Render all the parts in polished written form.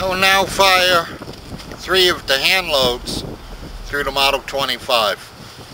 I will now fire 3 of the hand loads through the Model 25.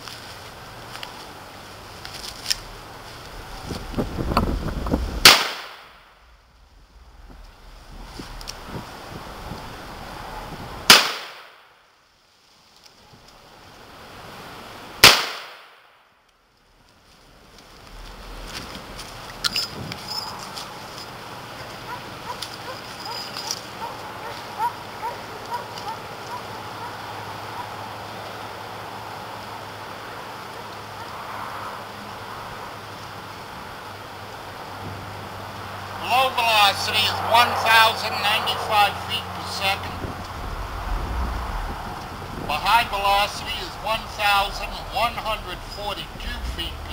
Low velocity is 1,095 feet per second. The high velocity is 1,142 feet per